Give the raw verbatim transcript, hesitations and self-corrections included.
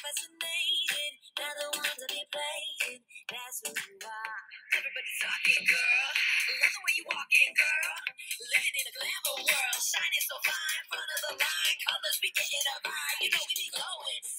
fascinated. Now the ones that be playing, that's who you are. Everybody's talking, girl. Love the way you walking, girl. Living in a glamour world, shining so fine, front of the line. Colors be getting a vibe. You know we be glowing.